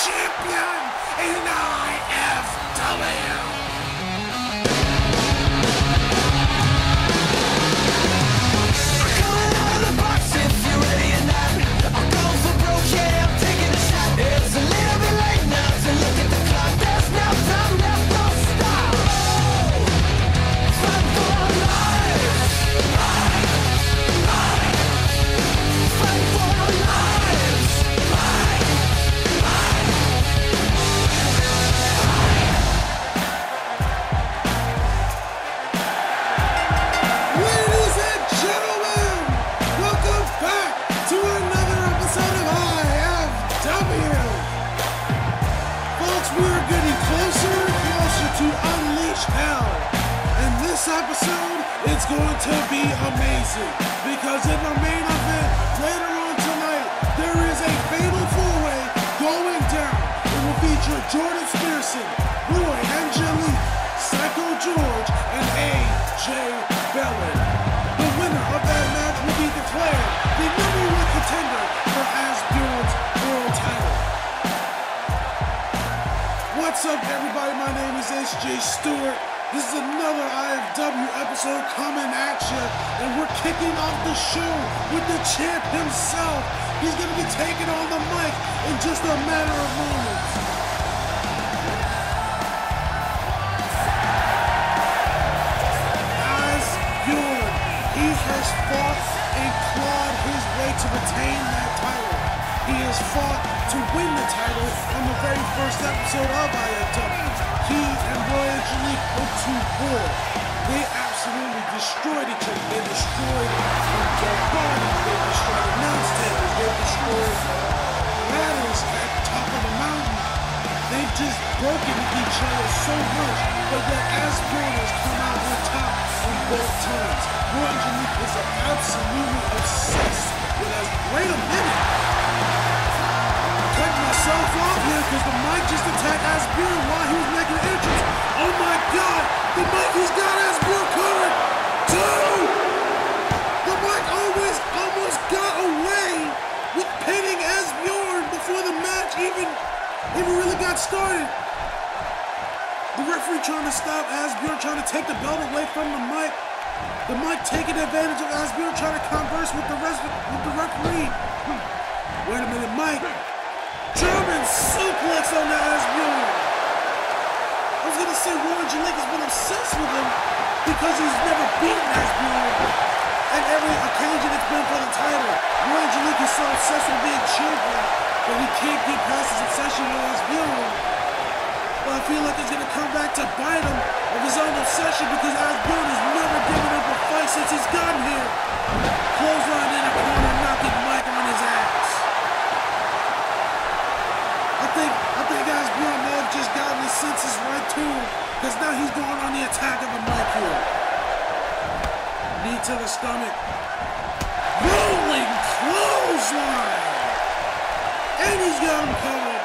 champion in IFW. This episode is going to be amazing because in the main event later on tonight there is a fatal four-way going down. It will feature Jordan Spearson, Roy Angelique, Psycho George, and AJ Bellin. The winner of that match will be declared the #1 contender for Asbjorn's world title. What's up, everybody? My name is SJ Stewart. This is another IFW episode coming at you, and we're kicking off the show with the champ himself. He's going to be taking on the mic in just a matter of moments. Asbjorn, he has fought and clawed his way to retain that title. He has fought to win the title on the very first episode of IFW. He and Roy Angelique went to war. They absolutely destroyed each other. They destroyed their bodies. They destroyed announce tables. They destroyed ladders at the top of the mountain. They've just broken each other so much. But yet Asbjorn has come out on top on both times. Roy Angelique is absolutely obsessed with us. Wait a minute. Cut myself off here because the mic just attacked Asbjorn while he was making an entrance. Oh my God! The mic has got Asbjorn covered! Two! The mic almost got away with pinning Asbjorn before the match even really got started. The referee trying to stop Asbjorn, trying to take the belt away from the mic. The mic taking advantage of Asbjorn, trying to converse with the referee. Wait a minute, Mike. German suplex on the Asbjorn. I was gonna say Roy Angelique has been obsessed with him because he's never beaten Asbjorn at every occasion it's been for the title. Roy Angelique is so obsessed with being champion that he can't get past his obsession with Asbjorn. But I feel like it's gonna come back to bite him of his own obsession because Asbjorn has never given up a fight since he's gotten here. Clothesline in a corner, knocking Mike on his ass. I think Asbjorn may have just gotten his senses right to him because now he's going on the attack of the mic here. Knee to the stomach. Rolling clothesline. And he's got him covered.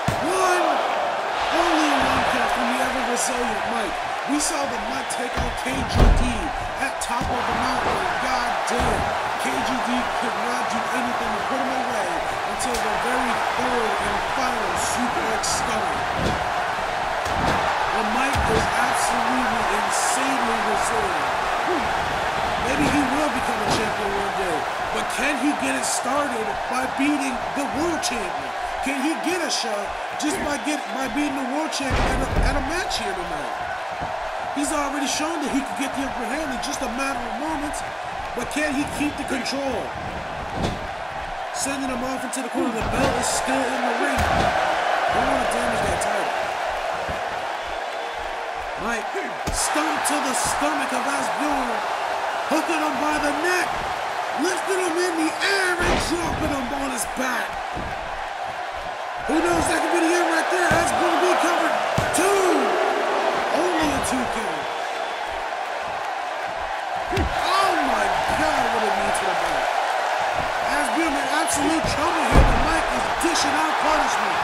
Only one count from the ever resilient Mike. We saw the Mike take on KGD at top of the mountain. God damn, KGD could not do anything to put him away until the very third and final suplex stunner. The Mike is absolutely insanely resilient. Maybe he will become a champion one day, but can he get it started by beating the world champion? Can he get a shot just by beating the world champion at a match here tonight? He's already shown that he can get the upper hand in just a matter of moments, but can he keep the control? Sending him off into the corner. The belt is still in the ring. Don't want to damage that title. Mike, stomp to the stomach of Asbjorn, hooking him by the neck, lifting him in the air and dropping him on his back. Who knows, that could be the end right there. Asbjorn being covered. Two! Only a 2 count. Oh my God, what a knee to the back. Asbjorn in absolute trouble here. The mic is dishing out punishment.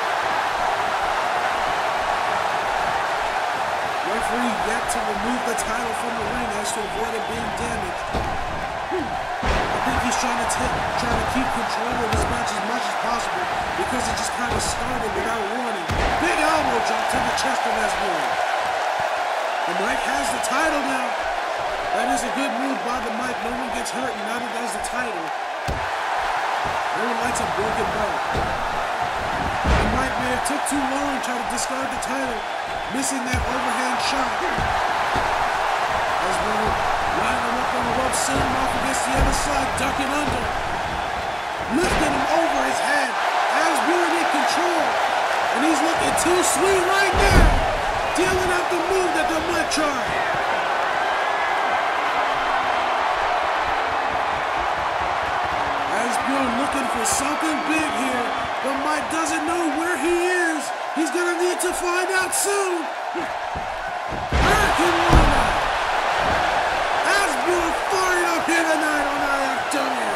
Referee yet to remove the title from the ring as to avoid it being damaged. I think he's trying to keep control of this match as much as possible because it just kind of started without warning. Big elbow drop to the chest of Asbury. The Mic has the title now. That is a good move by the Mic. No one gets hurt, and now that there's the title. No one likes a broken belt. The Mic may have took too long and tried to discard the title, missing that overhand shot. Asbury lining him up on the rope, sending him off against the other side, ducking under. Lifting him over his head. Asbury in control. And he's looking too sweet right now. Dealing out the move that the Mic tried. Asbury looking for something big here. But Mic doesn't know where he is. He's gonna need to find out soon. Hurricane Rana. Asbury fired up here tonight on IFW.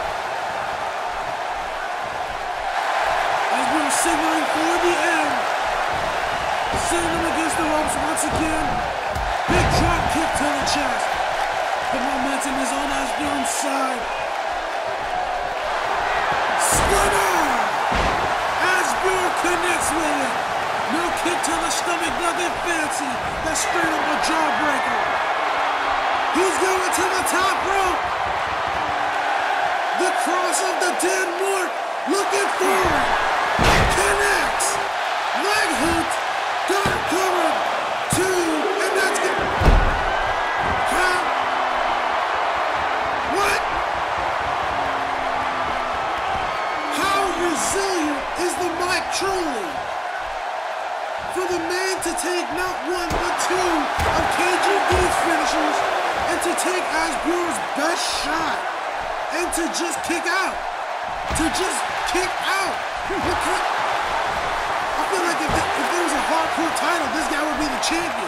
Signaling for the end. Sending him against the ropes once again. Big drop kick to the chest. The momentum is on Asbury's side. Stunner! Asbury connects with it. No kick to the stomach, nothing fancy. That's straight up a jawbreaker. He's going to the top rope. The cross of the dead mark. Looking for it. Connects. Leg hook. Got it covered. 2. And that's good. Count. What? How resilient is the Mic truly? For the man to take not 1 but 2 of KGB's finishers and to take Asbury's best shot and to just kick out. To just kick out. I feel like if there was a hardcore title, this guy would be the champion.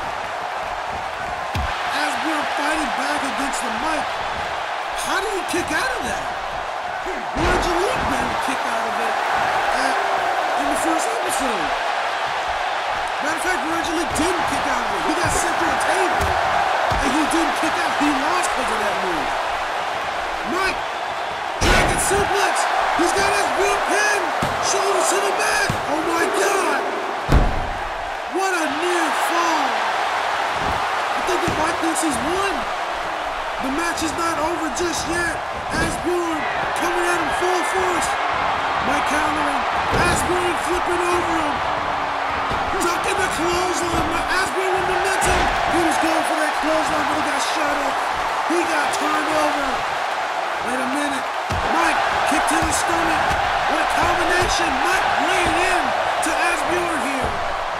Asbury fighting back against the Mic. How do you kick out of that? Roger Lee didn't kick out of it in the first episode. Matter of fact, Roger Lee didn't kick out of it. He got sent to a table, and he didn't kick out. He lost because of that move. Mic, dragon suplex. He's got his real pin. Shoulders to the back. Oh my God. What a near fall. I think the Mic thinks he's won. The match is not over just yet. Asbury coming at him full force. Mic countering. Asbury flipping over him. Ducking the clothesline. Asbury with momentum. He was going for that clothesline, but he got shot up. He got turned over. Wait a minute. Mic, kick to the stomach. What a combination. Mic laying in to Asbury here.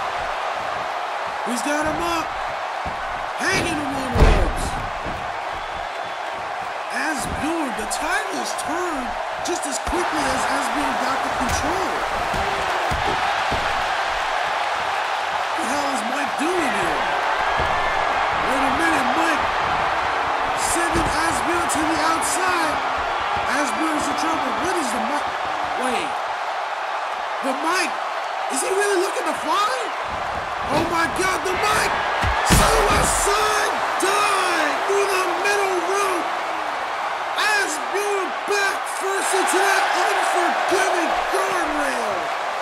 He's got him up. Hanging him on the ropes. Asbury, the title is turned just as quickly as Asbury got the control. What the hell is Mic doing here? Wait a minute, Mic sending Asbury to the outside. Asbury's in trouble. What is the Mic? Wait. The Mic? Is he really looking to fly? Oh my God, the Mic! Suicide dive through the middle rope. Asbury back first into that unforgiving guardrail.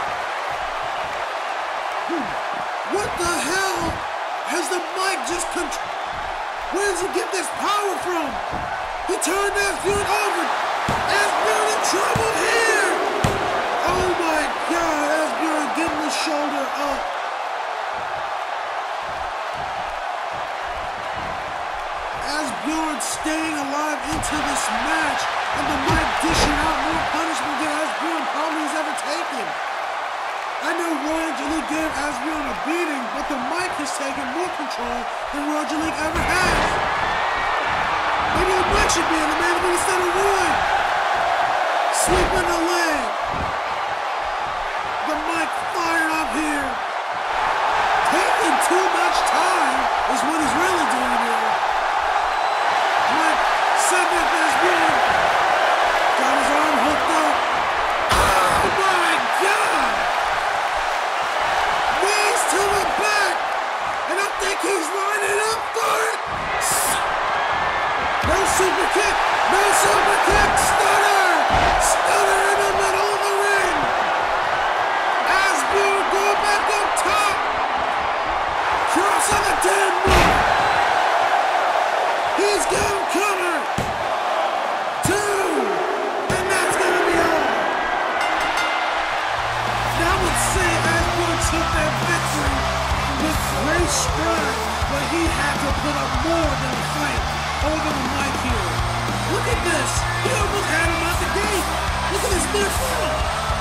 What the hell has the Mic just where does he get this power from? He turned Asbury over. Asbury in trouble here. Oh my God, Asbury getting the shoulder up. Asbury staying alive into this match, and the Mic dishing out more punishment than Asbury probably has ever taken. I know Roger Lee gave Asbury a beating, but the Mic has taken more control than Roger Lee ever has. Maybe the Mic should be in the main event instead of Roy. Sweeping the leg. The Mic fired up here. Taking too much time is what he's really doing here. Mic sending Asbury. Got his arm hooked up. Oh my God! Knees to the back. And I think he's lining up for it. No super kick. No super kick. Stunner. Stunner strive, but he had to put up more than a fight over the mic here. Look at this. He almost had him out the gate. Look at this near fall.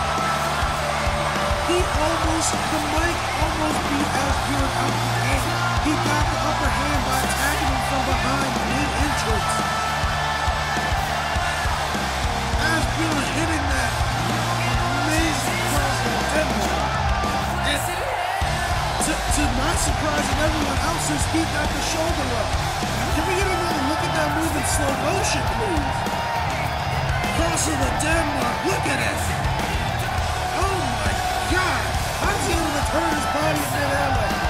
The mic almost beat Asbjorn out the gate. He got the upper hand by attacking him from behind mid-entrance. Asbjorn hitting that amazing cross in Denver. And to my surprise and everyone else's, he got the shoulder up. Can we get another look at that move in slow motion, please? Cross of the Denmark, look at it. Oh my God. How's he able to turn his body mid-air like that?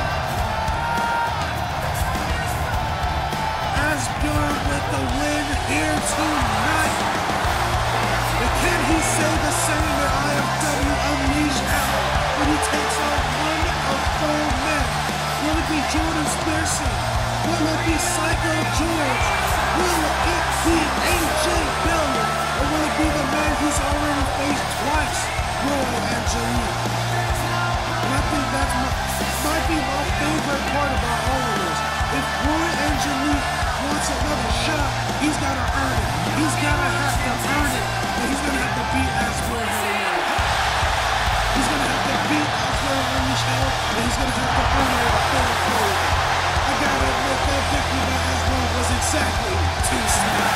Asbjorn with the win here tonight. But can he say the same at IFW Unleashed Hell when he takes on one of four men? Will it be Jordan Spearson? Will it be Psycho George? Will it be AJ Bellion? Or will it be the man who's already faced twice, Roy Angelique? And I think that might be my favorite part about all of this. If Roy Angelique wants another shot, he's got to earn it. He's got to have to earn it. And he's going to have to beat Asbjorn Hell. He's going to have to beat Asbjorn Unleashed Hell, and he's going to have to earn it at third floor. I got to admit that victory by Asbjorn was exactly too smart.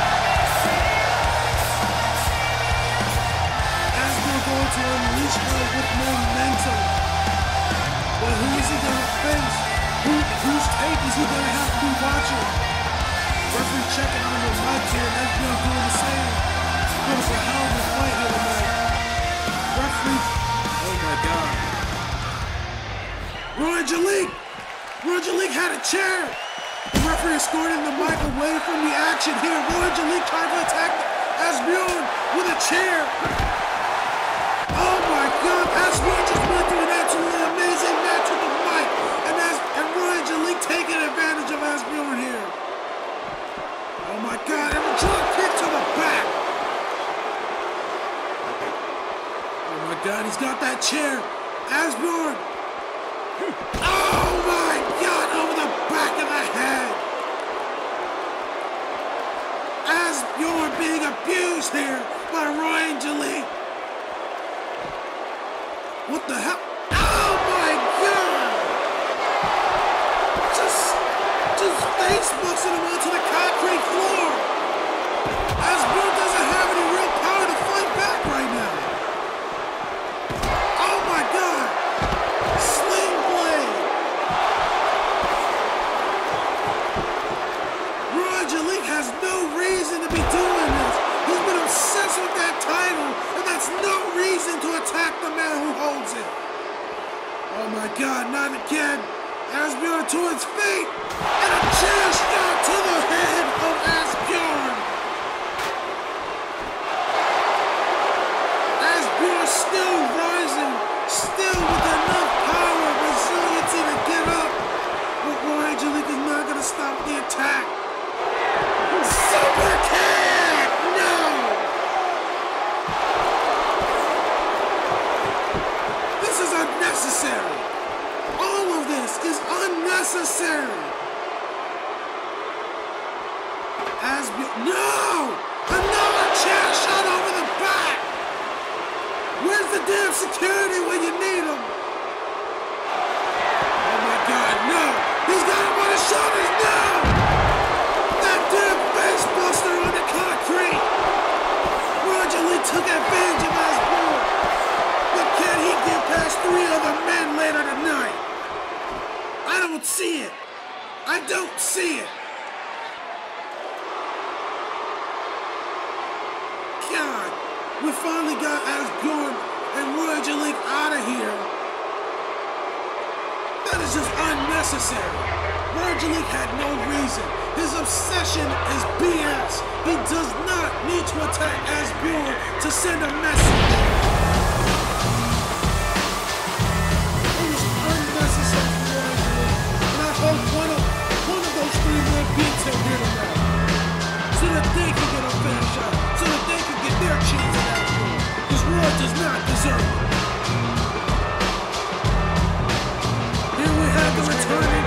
Asbjorn going to unleash Hell with momentum. But who is he going to face? Whose tape is he going to have to be watching? Referee checking on the mic here, and Asbjorn doing the same. It was a hell of a fight here tonight. Referee, oh my God. Roy Angelique! Roy Angelique had a chair. The referee escorting the mic away from the action here. Roy Angelique trying to attack Asbjorn with a chair. Oh my God, Asbjorn just went through an absolutely amazing match with the mic. And Roy Angelique taking advantage of Asbjorn here. Oh my God, and a drop kick to the back. Oh my God, he's got that chair. Asbjorn. Oh my God, over the back of the head. Asbjorn being abused here by Roy Angelique. What the hell? Oh my God! Just face busting him onto the concrete floor. Asbjorn doesn't have any real power to fight back right now. Oh my God! Sling blade. Roy Angelique has no reason to be doing this. He's been obsessed with that title, and that's no reason to attack the man who holds it. Oh my God, not again. Asbjorn to his feet, and a chair shot to the head of Asbjorn. Asbjorn still rising, still with enough power and resiliency to get up. But Roy Angelique is not going to stop the attack. Super kick! No! This is unnecessary. All of this is unnecessary. Asbjorn, no! Another chair shot over the back. Where's the damn security when you need them? Oh my God, no! He's got him on his shoulders, no! That damn face buster on the concrete. Roy Angelique took advantage of Asbjorn. But can he get past three other men later tonight? I don't see it. I don't see it. God, we finally got Asbjorn and Roy Angelique out of here. That is just unnecessary. Roy Angelique had no reason. His obsession is BS. He does not need to attack Asbjorn to send a message. It was unnecessary for Roy Angelique. And I hope one of those three men beats him here tonight. So that they can get a fair shot. So that they can get their chance at Asbjorn. Because Roy does not deserve it. Here we have the returning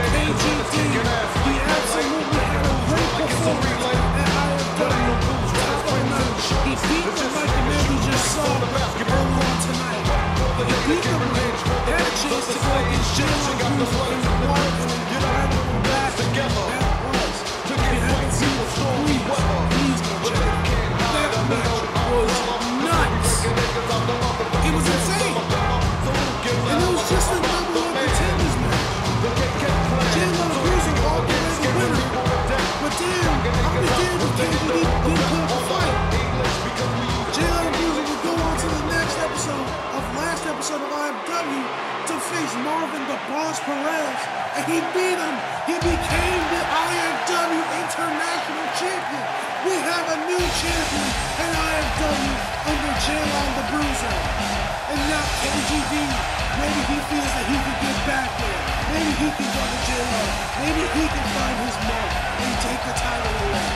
KGD, he absolutely had a great performance at IFW. Top of the night, he beat the Mike the man we just saw earlier on tonight. He beat the man, had a chance to go against Jalen Bruiser in the water and right on the back. That was. If you haven't seen it, please go check it out. That match was nuts. It was insane. And it was just a number one contenders match. Jalen Bruiser walked away the winner. But damn, I'll be damned if KGD didn't put up a fight. Jalen Bruiser would go on to the next episode of last episode of IFW to face Marvin the Boss Perez, and he beat him. He became the IFW International Champion. We have a new champion in IFW under Jalen the Bruiser. And now KGD, maybe he feels that he can get back there. Maybe he can go to Jalen. Maybe he can find his mark and take the title away.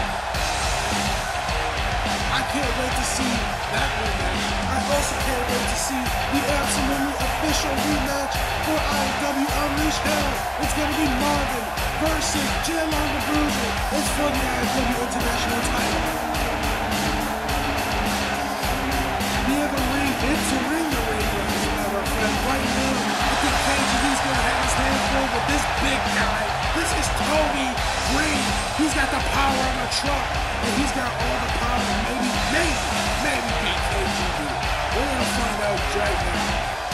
I can't wait to see that rematch. I also can't wait to see the absolutely official rematch for IFW Unleash Hell. It's going to be Marvin versus Jalen the Bruiser. It's for the IFW International title. Near the ring, entering the ring, as a matter of fact. Right now, I think KGD's going to have his hands full with this big guy. This is Toby Green. He's got the power of a truck, and he's got all the power to maybe beat KGD. We're going to find out right now.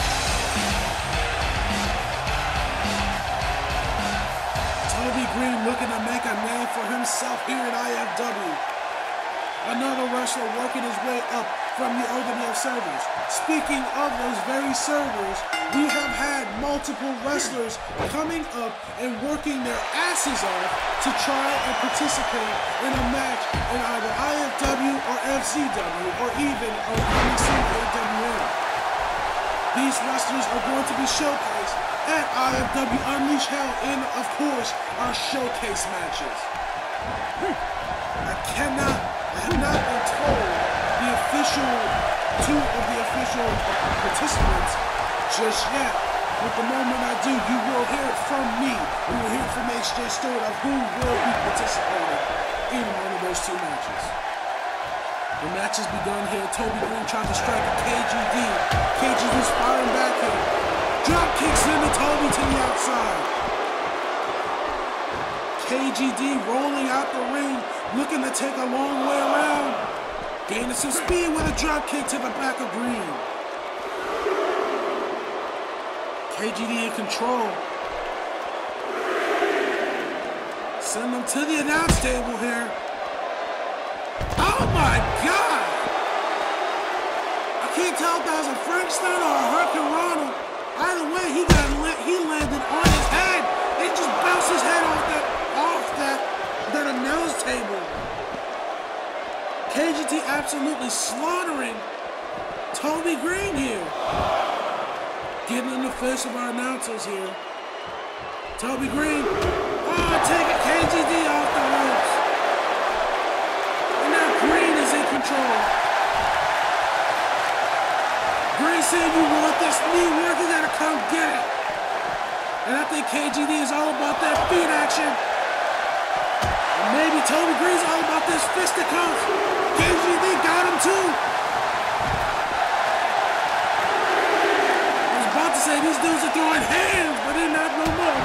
Toby Green looking to make a name for himself here at IFW. Another wrestler working his way up from the OWF servers. Speaking of those very servers, we have had multiple wrestlers coming up and working their asses off to try and participate in a match in either IFW or FCW or even on coming soon AWM. These wrestlers are going to be showcased at IFW Unleash Hell in, of course, our showcase matches. I have not been told two of the official participants just yet. But the moment I do, you will hear it from me. You will hear from HJ Stewart of who will be participating in one of those two matches. The match has begun here. Toby Green trying to strike at KGD. KGD's firing back here. Drop kicks into Toby to the outside. KGD rolling out the ring, looking to take a long way around. Gaining some speed with a drop kick to the back of Green. KGD in control. Send them to the announce table here. Oh my God! I can't tell if that was a Frankenstein or a Hurricane. Either way, he landed on his head. It just bounced his head off that announce table. KGD absolutely slaughtering Toby Green here. Getting in the face of our announcers here. Toby Green. Oh, taking KGD off the ropes. And now Green is in control. Green saying, you want this knee work, you gotta come get it. And I think KGD is all about that feet action. And maybe Toby Green's all about this fisticuffs. KGD got him too. I was about to say these dudes are throwing hands, but they're not no more.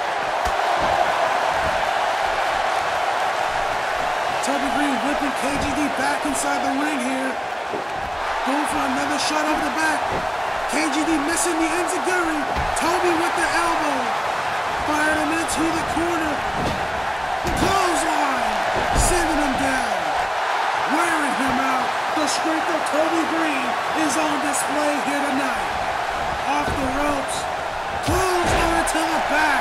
Toby Green whipping KGD back inside the ring here. Going for another shot over the back. KGD missing the enziguri. Toby with the elbow. Firing him into the corner. Clothesline. Sending him down. Wearing him out. The strength of Toby Green is on display here tonight. Off the ropes. Clothesline to the back.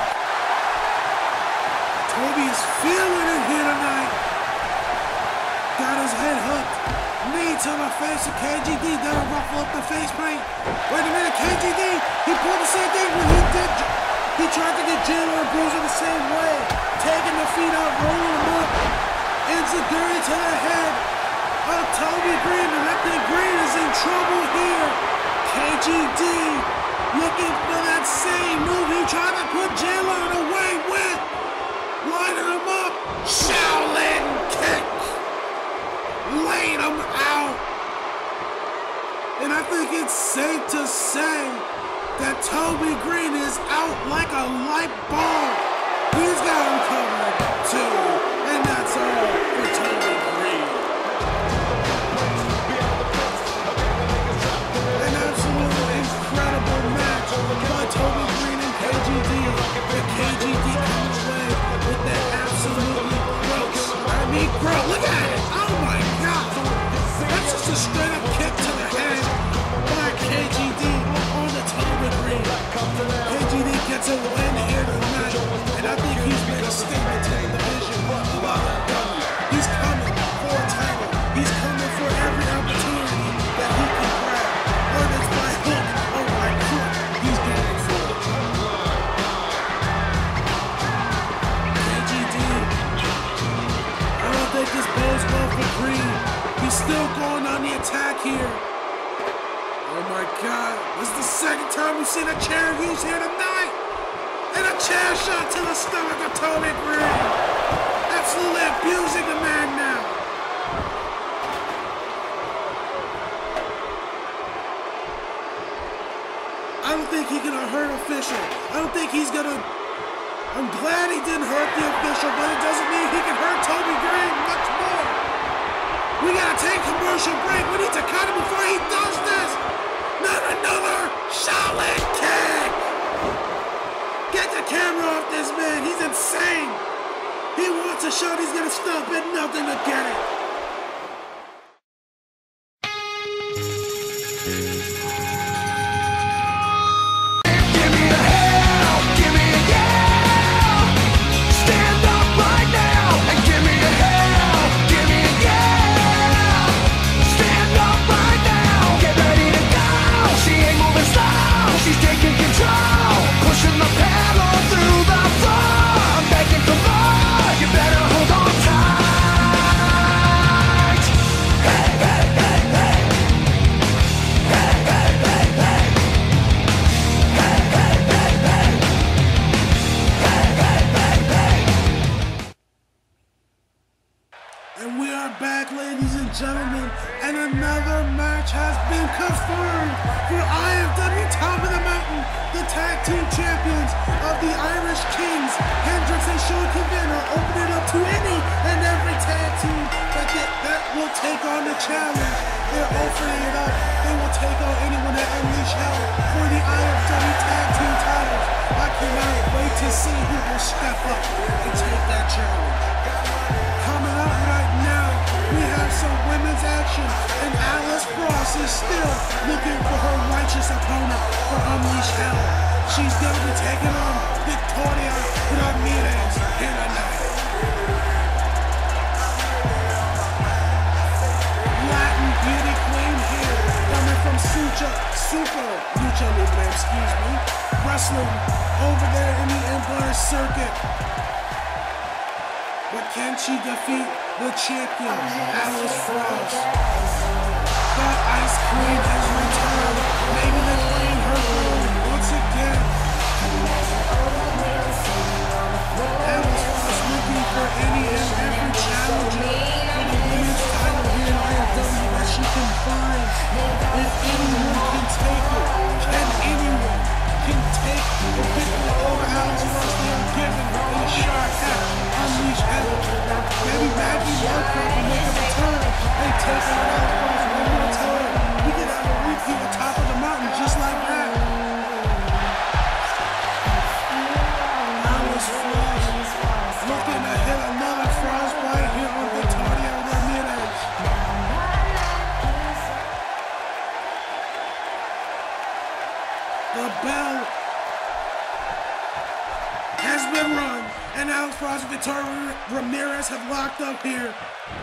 Toby is feeling it here tonight. Got his head hooked. Knee to the face of KGD. That'll ruffle up the face paint. Wait a minute, KGD. He pulled the same thing when he tried to get Jalen Bruiser the same way. Taking the feet out, rolling them up. Enziguri to the head of Toby Green. And I think Green is in trouble here. KGD looking for that same move he tried to put Jalen away with. And I think it's safe to say that Toby Green is out like a light bulb. He's got him covered too. And that's all for Toby Green. An absolutely incredible match by Toby Green and KGD. And KGD comes away with that absolutely gross. I mean, bro, look at it. Oh my God. That's just a straight up kick to the head by KGD on the Toby Green. KGD gets a win here tonight, and I think he's made a statement to the division about it. He's coming for a title. He's coming for every opportunity that he can grab. Whether it's by hook or by crook, he's going for it. KGD, I don't think this bodes well for Green. He's still going on the attack here. Oh my God, this is the second time we've seen a chair used here tonight. And a chair shot to the stomach of Toby Green. Absolutely abusing the man now. I don't think he's gonna hurt official. I don't think he's gonna... I'm glad he didn't hurt the official, but it doesn't mean he can hurt Toby Green much more. We gotta take a commercial break. We need to cut him before he does this. Not another Shaolin kick. Get the camera off this man. He's insane. He wants a shot. He's gonna stop at nothing to get it. And we are back, ladies and gentlemen, and another match has been confirmed for IFW Top of the Mountain, the tag team champions of the Irish Kings. Hendrix and Sean Cabana open it up to any and every tag team that will take on the challenge. They're opening it up. They will take on anyone that unleash hell for the IFW tag team titles. I cannot wait to see who will step up and take that challenge. Coming up right now, we have some women's action, and Alice Frost is still looking for her righteous opponent for Unleash Hell. She's going to be taking on Victoria Ramirez here tonight. Latin beauty queen here, coming from Super Lucha Libre, wrestling over there in the Empire Circuit. But can she defeat the champion, Alice Frost? The Ice Queen has returned, maybe to claim her throne once again. Alice Frost looking for any and every challenger for the women's title here in IFW that she can find. If anyone can take it, can anyone take the victory over Alice Frost, they are given a shot at Unleash Hell. Maybe Maggie Lovecraft will make a return and take on Alice Frost one more time. We can have a repeat at Top of the Mountain just like that. Alice Frost looking to hit another frostbite here on Victoria Ramirez. The bell has been rung, and Alice Frost and Victoria Ramirez have locked up here.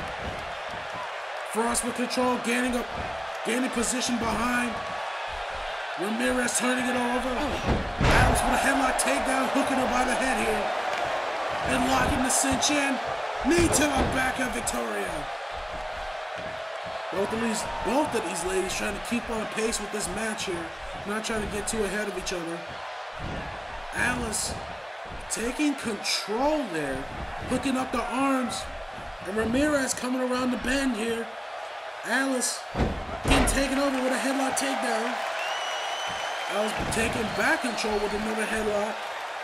Frost with control, gaining position behind. Ramirez turning it over. Alice with a headlock takedown, hooking her by the head here. And locking the cinch in. Knee to the back of Victoria. Both of these ladies trying to keep on pace with this match here. Not trying to get too ahead of each other. Alice taking control there, hooking up the arms, and Ramirez coming around the bend here. Alice can taking over with a headlock takedown. Alice taking back control with another headlock.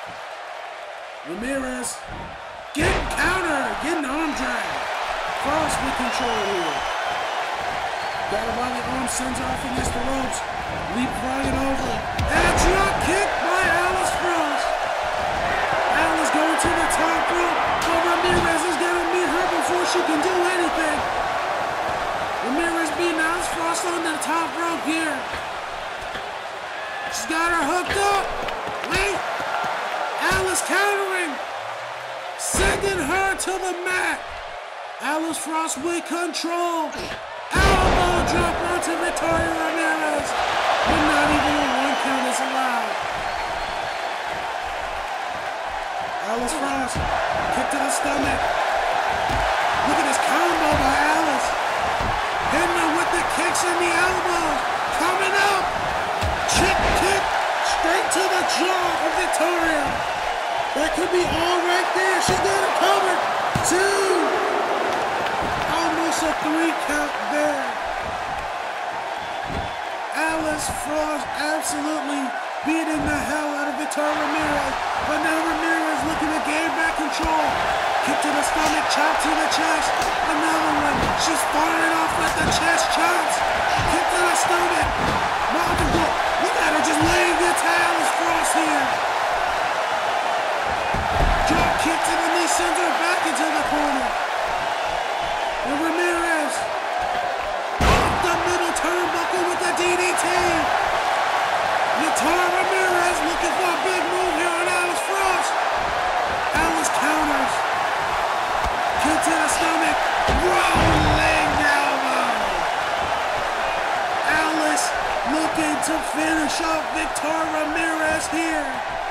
Ramirez getting countered, getting arm drag. Frost with control here. Battle by the arm, sends off against the ropes. Leapfrogging over. And a drop kick by Alice Frost. Alice going to the top rope, but Ramirez is going to meet her before she can do anything. Ramirez beating Alice Frost on the top rope here. She's got her hooked up. Wait. Alice countering. Sending her to the mat. Alice Frost with control. Elbow drop onto Victoria Ramirez. But not even a 1 count is allowed. Alice Frost, kick to the stomach. Look at this combo by Alice. Hitting her with the kicks and the elbows. Coming up. Kick straight to the jaw of Victoria. That could be all right there. She's got it covered. 2. Almost a 3 count there. Alice Frost absolutely beating the hell out of Victoria Ramirez. But now Ramirez looking to gain back control. Kick to the stomach, chop to the chest. Another one. She's firing off with the chest chops. Kick to the stomach. Mountain blow. Look at her just laying it to Alice Frost here. Drop kick to the knee, sends her back into the corner. And Ramirez off the middle turnbuckle with the DDT. Victoria Ramirez looking for a big move here on Alice Frost. Alice counters. Kick to the stomach. Rolling elbow. Alice looking to finish off Victoria Ramirez here.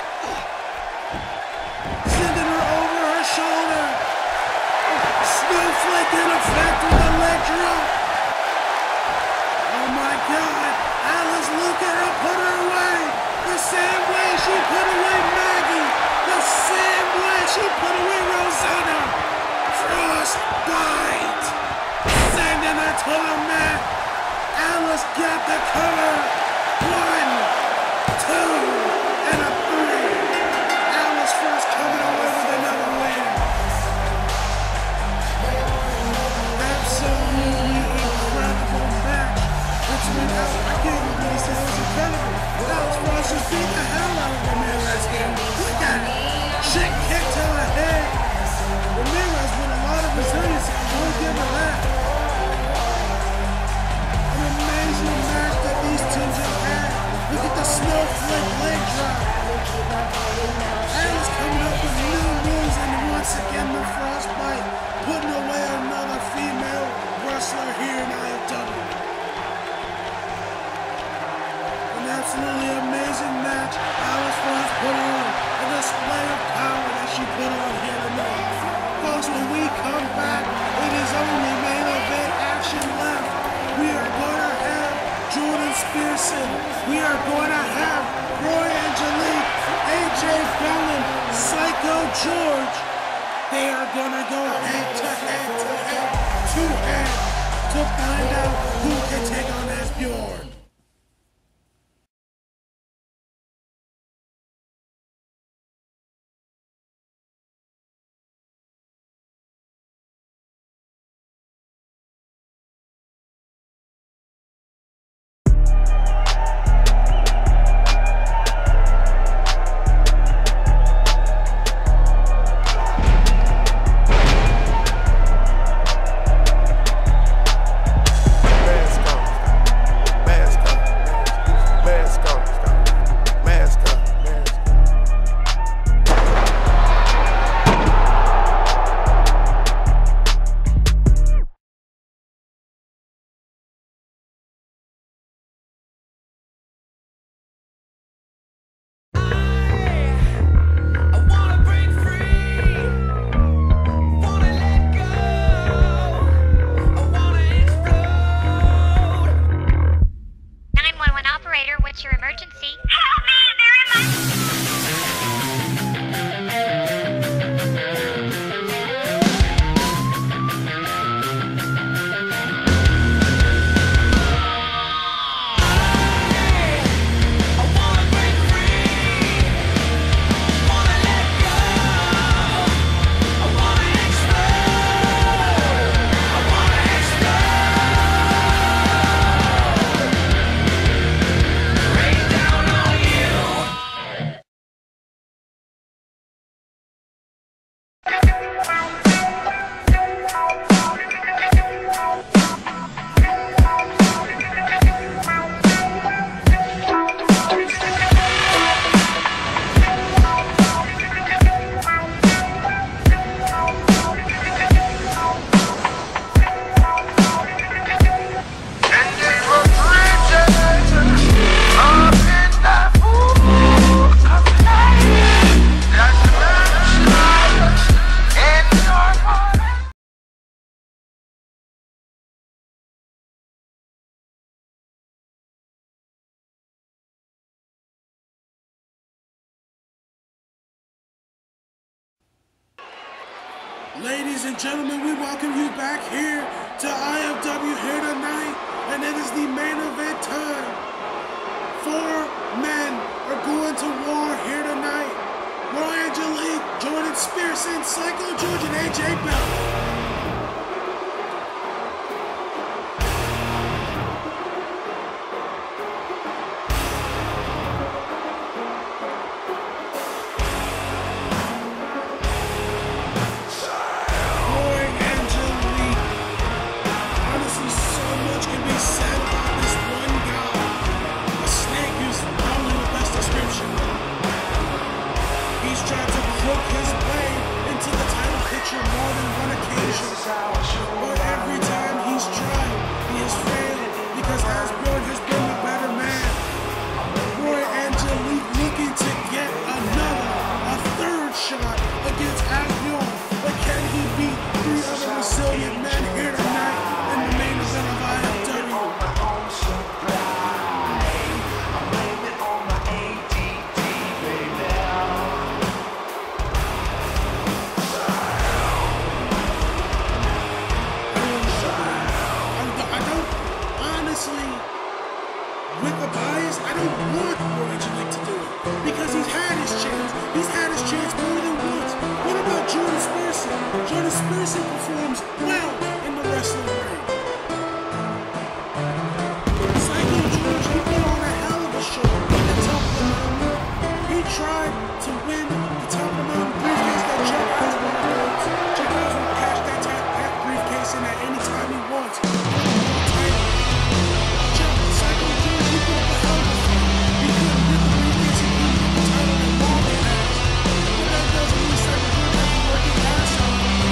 Sending her over her shoulder. Snowflake in effect with a leg drop. Oh my God. Alice look at her, put her away. The same way she put away Maggie. The same way she put away Rosanna. Frostbite. Sending her to the mat. Alice got the cover. 1, 2, and a 3. Alice Frost coming away with another win. Absolutely incredible match between Alice. I can't even really say it was incredible. Alice Frost just beat the hell out of Ramirez here. Look at it. Chick kick to her head. Ramirez with a lot of resilience. Don't give her that. An amazing match that these two just had. Look at the snowflake leg drop. Alice coming up with new moves, and once again the Frostbite putting away another female wrestler here in IFW. An absolutely amazing match Alice Frost put on. A display of power that she put on here tonight. Folks, when we come back, it is only main event action left. We are going to have Jordan Spearson. We are going to have Roy Angelique, AJ Bellin, Psycho George. They are going to go head to head to find out who can take on Asbjorn. Ladies and gentlemen, we welcome you back here to IFW here tonight, and it is the main event time. 4 men are going to war here tonight. Roy Angelique, Jordan Spearson, Psycho George, and AJ Bell. Jordan Spearson performs well in the wrestling ring. Psycho George, he put on a hell of a show at the top of the mountain. He tried to win the top of the mountain briefcase that Chuck Osborne holds. Chuck Osborne cashed that briefcase in at any time he wants. Psycho George, he put up a hell of a fight. He couldn't get the briefcase, he couldn't get the title that Marlon has. But that doesn't mean Psycho George has to work his ass off.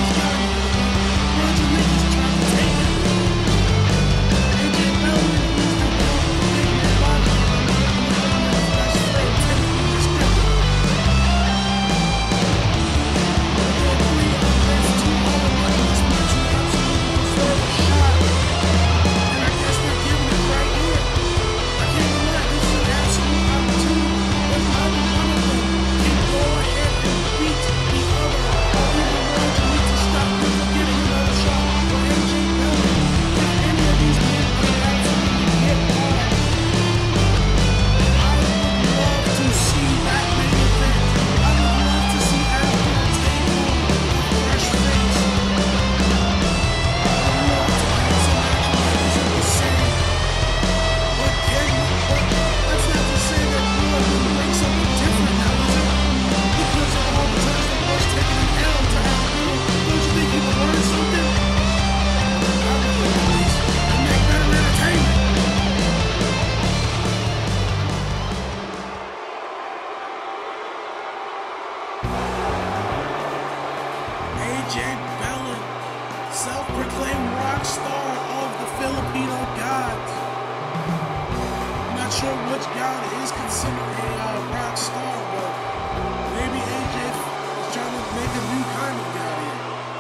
AJ Bellin, self-proclaimed rock star of the Filipino gods. I'm not sure which god is considered a rock star, but maybe AJ is trying to make a new kind of god here.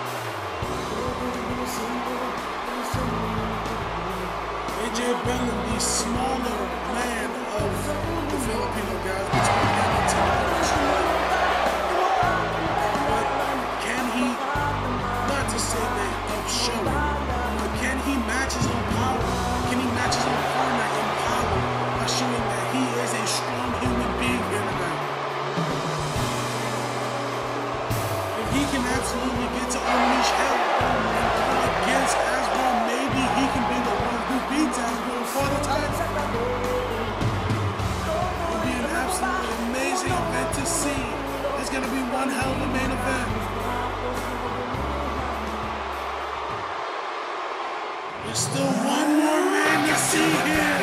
AJ Bellin, the smaller man of the Filipino gods, between them and Tenoch. Showing, but can he match his own power? Can he match his own partner in power by showing that he is a strong human being here tonight? If he can absolutely get to unleash hell and go against Asborn, maybe he can be the one who beats Asborn for the title. It would be an absolutely amazing event to see. It's going to be one hell of a main event. There's still one more man to see here.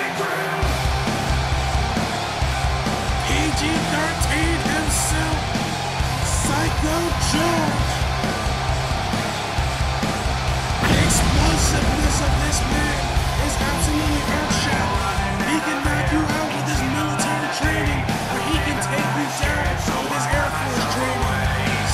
PG-13 himself, Psycho George. The explosiveness of this man is absolutely earth-shattering. He can knock you out with his military training, or he can take you down with his Air Force training.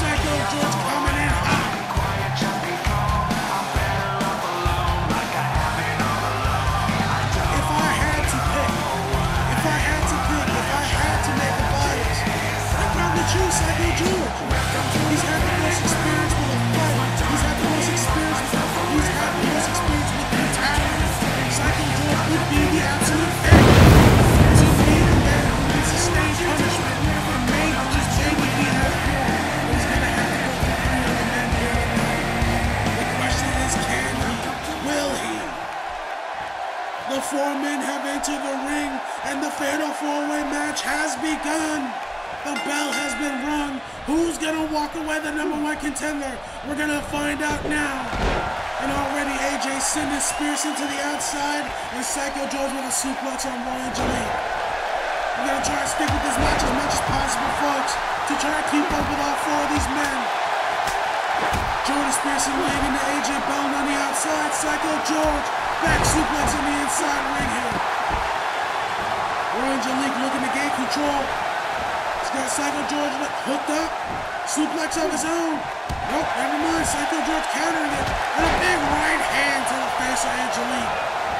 And the fatal four-way match has begun. The bell has been rung. Who's gonna walk away the #1 contender? We're gonna find out now. And already AJ sending Spearson to the outside and Psycho George with a suplex on Roy Angelique. We're gonna try to stick with this match as much as possible, folks, to try to keep up with all four of these men. Jordan Spearson laying into AJ Bellin on the outside. Psycho George back suplex on the inside ring here. Roy Angelique looking to gain control. He's got Psycho George hooked up. Suplex of his own. Nope, never mind. Psycho George countering it. And a big right hand to the face of Angelique.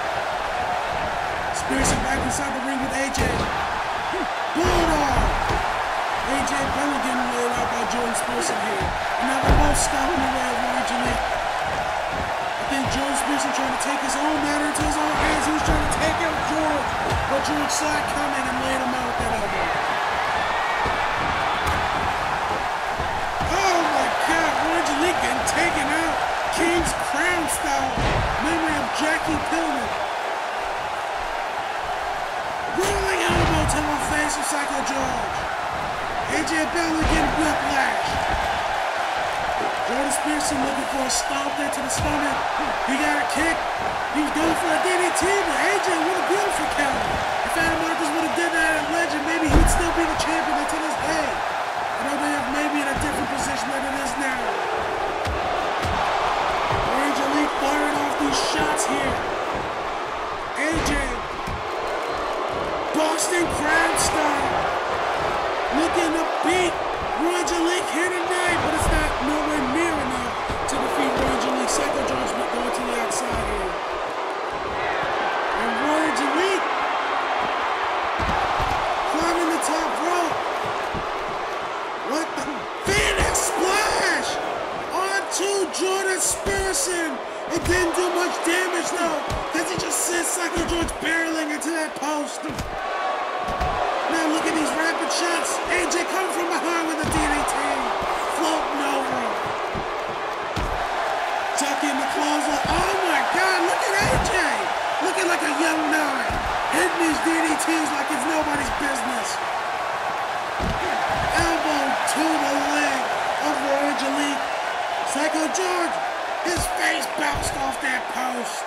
Spearson back inside the ring with AJ. Bulldog. AJ Bellin getting laid out by Jordan Spearson here. And now they're both stopping the way of Roy Angelique. I think Jordan Spearson trying to take his own matter into his own hands. He was trying to take out George. But George saw it coming and laid him out with that elbow. Oh my God, Roy Angelique getting taken out. King's Crown style. Memory of Jackie Pillman. Rolling elbow to the face of Psycho George. AJ Bellin getting whiplash. Jordan Spearson looking for a stomp there to the stomach. He got a kick. He was going for a DDT, but AJ with a beautiful counter. If Adam Marcus would have did that at Legend, maybe he'd still be the champion until this day. I know they have maybe in a different position than it is now. Angelique firing off these shots here. AJ, Boston Crab style, looking to beat Roy Angelique here tonight, but it's not nowhere near enough to defeat Roy Angelique. Psycho George going to the outside here. And Roy Angelique climbing the top rope. What the? Phoenix Splash onto Jordan Spearson. It didn't do much damage though, because he just sent Psycho George barreling into that post. Now look at these rapid shots. AJ coming from behind with a DDT. Floating over him. Tucking the clothes up. Oh my God, look at AJ. Looking like a young nine. Hitting these DDTs like it's nobody's business. Elbow to the leg of Roy Angelique. Psycho George, his face bounced off that post.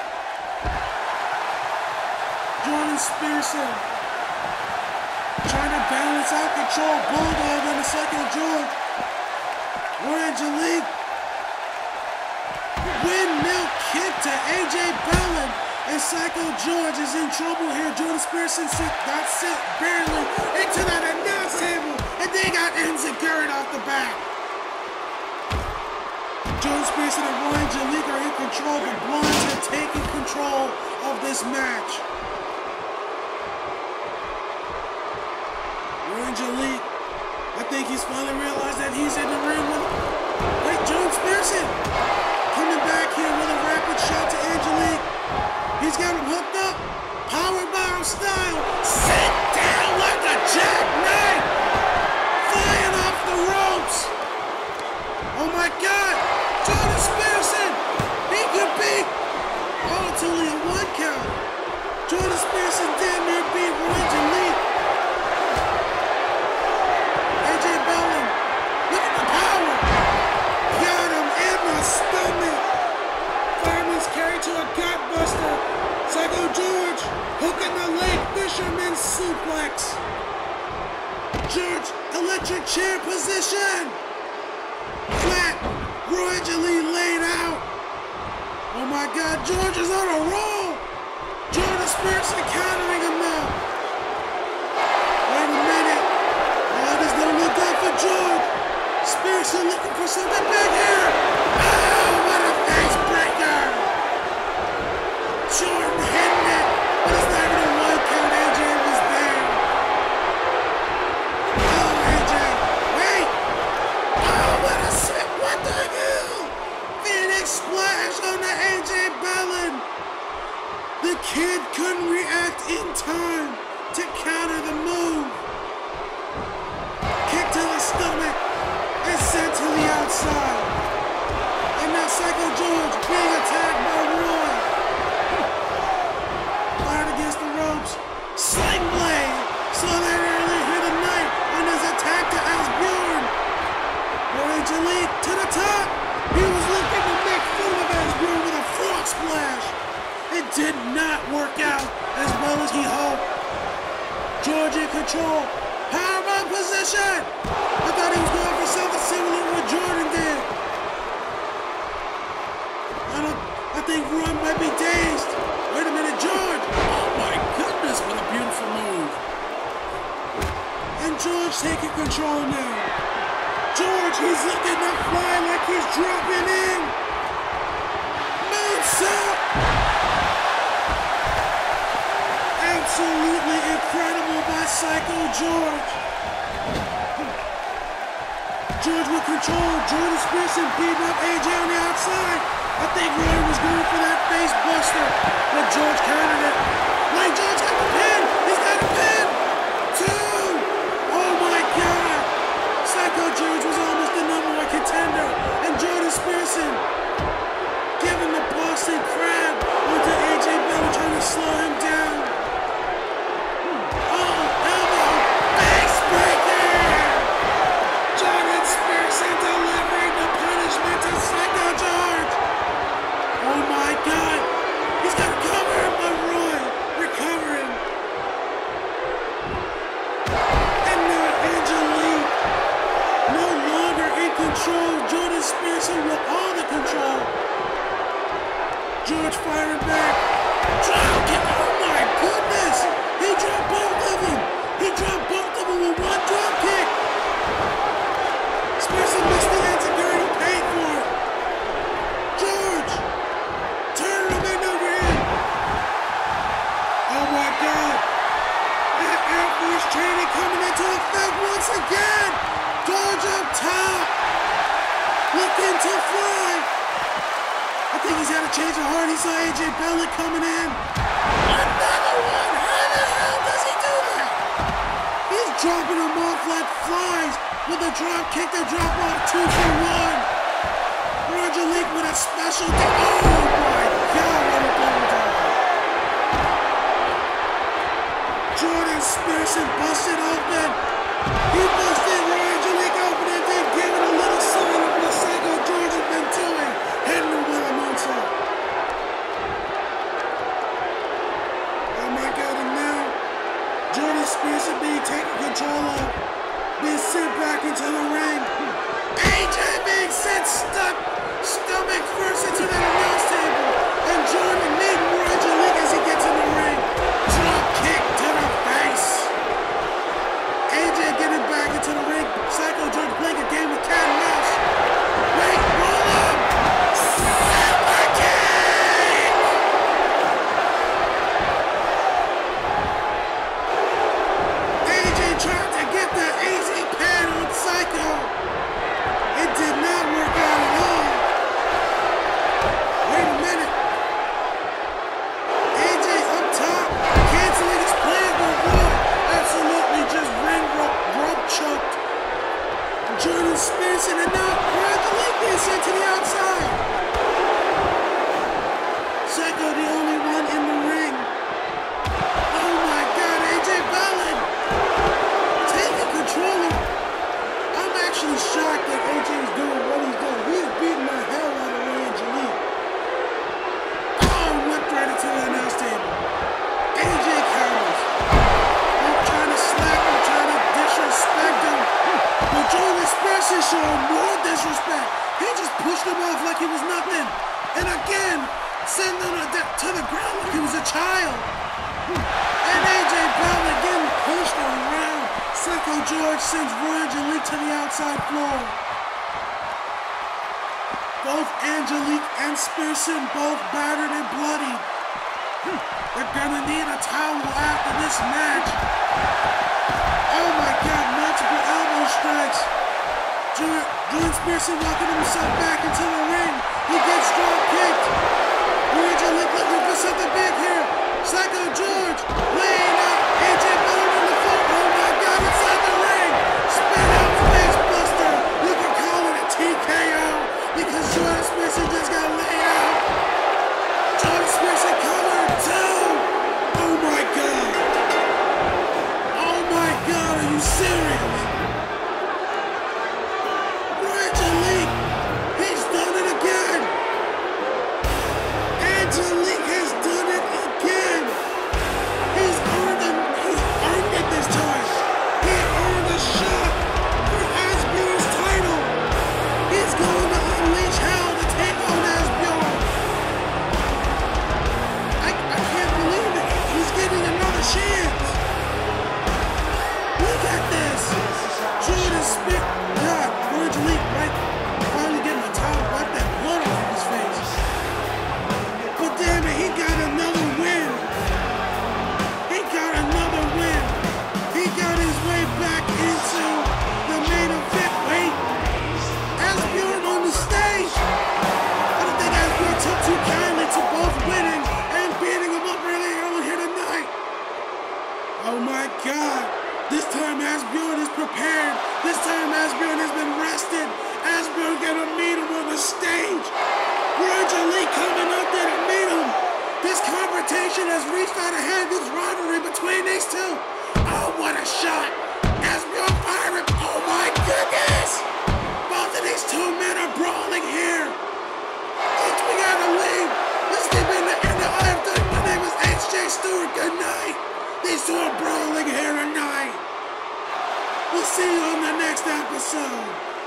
Jordan Spearson trying to balance out control. Bulldog on the Psycho George. Roy Angelique. Windmill kick to AJ Bellin. And Psycho George is in trouble here. Jordan Spearson got sent barely into that announce table. And they got Enziguri off the back. Jordan Spearson and Roy Angelique are in control. The Blondes are taking control of this match. Roy Angelique, I think he's finally realized that he's in the ring with Jordan Spearson. Coming back here with a rapid shot to Angelique. He's got him hooked up. Powerbomb style. Sit down like a jackknife. Flying off the ropes. Oh my God. Jordan Spearson. He could beat. Oh, it's only a 1 count. Jordan Spearson damn near beat Roy Angelique. AJ Bellin. Look at the power. Got him in the stomach. Fireman's carry to a gutbuster. Psycho George hooking the leg fisherman suplex. George, electric chair position. Flat. Roy Angelique laid out. Oh my God, George is on a roll. Jordan Spearson countering him now. Wait a minute. Oh, this don't look good for George. Spearson looking for something big here. Oh, what a face breaker. Jordan hitting it, but it's not even a 1 count. AJ was there. Oh, AJ, wait. Oh, what a slip. What the hell? Phoenix Splash on the AJ Bellin. The kid couldn't react in time to counter the move. Kick to the stomach and sent to the outside. And now Psycho George being attacked by Roy. Fired against the ropes. Slam did not work out as well as he hoped. George in control. Powerbomb position. I thought he was going for something similar to what Jordan did. I think Ron might be dazed. Wait a minute, George. Oh my goodness, what a beautiful move. And George taking control now. George, he's looking to fly like he's dropping in. Moonsault. Absolutely incredible by Psycho George. George with control. Jordan Spearson beating up AJ on the outside. I think Roy was going for that face buster, but George countered it. Wait, George got the pin. He's got a pin. 2. Oh my God. Psycho George was almost the #1 contender, and Jordan Spearson giving the Boston Crab onto AJ Bella, trying to slow him down. Oh, elbow, face breaker. Jordan Spearson delivering the punishment to Psycho George. Oh my God. He's got to cover him, but Roy recovering. And now Angelique no longer in control. Jordan Spearson with all the control. George firing back. Drop kick. Oh my goodness. He dropped both of them. He dropped both of them with one drop kick. Spearson missed the enziguri. He paid for it. George turning him in over here. Oh my God. That Air Force training coming into effect once again. George up top. Looking to fly. I think he's had a change of heart. He saw AJ Bella coming in. Another one. How the hell does he do that? He's dropping them off like flies with a drop kick to drop off 2 for 1. Angelique with a special. Oh my God, what a bulldog. Jordan Spearson busted open. He busted Angelique open and then giving a little sign of what Psycho George has been doing. Hitting him with a moonsault. Oh my God, and now Jordan Spearson being taken control of, being sent back into the ring. AJ being sent stomach first into that announce table. And Jordan needing more Angelique as he gets in the ring. Drop kick to the face. AJ getting back into the ring. Psycho George playing a game of cat and mouse. Wait, roll up. Super kick. AJ trying to get the easy pin on Psycho. It did not work out at all. Wait a minute. AJ up top, canceling his plan, but Roy absolutely just ring rope choked. Jordan Spearson and now Angelique being sent to the outside. Psycho the only one in the ring. Oh my God, AJ Bella taking control of. I'm actually shocked that AJ is doing what he's doing. He's beating the hell out of Angelique. Oh, whipped right into the announce table. AJ counters. I'm trying to slap him, trying to disrespect him. But Jordan Spearson showing more disrespect. He just pushed him off like he was nothing. And again, sending him to the ground like he was a child. And AJ Bella getting pushed around. Psycho George sends Roy Angelique to the outside floor. Both Angelique and Spearson both battered and bloodied. They're gonna need a towel after this match. Oh my God, multiple elbow strikes. Jordan Spearson walking himself back into the ring. He gets drop kicked. Angelique looking for something big here. Psycho George laying out AJ Bella on the floor. Oh my God, inside the ring. Spin out face buster. You can call it a TKO because Jordan Spearson just got laid out. Jordan Spearson covered 2. Oh my God. Oh my God, are you serious? Angelique, he's done it again. Angelique has done it Oh my God. This time Asbjorn is prepared. This time Asbjorn has been rested. Asbjorn gonna meet him on the stage. Virgil Lee coming up there to meet him. This confrontation has reached out of hand. This rivalry between these two. Oh, what a shot. Asbjorn firing. Oh my goodness. Both of these two men are brawling here. Folks, we gotta leave. This has been the end of IFW. My name is H.J. Stewart. Good night. These two are brawling here tonight. We'll see you on the next episode.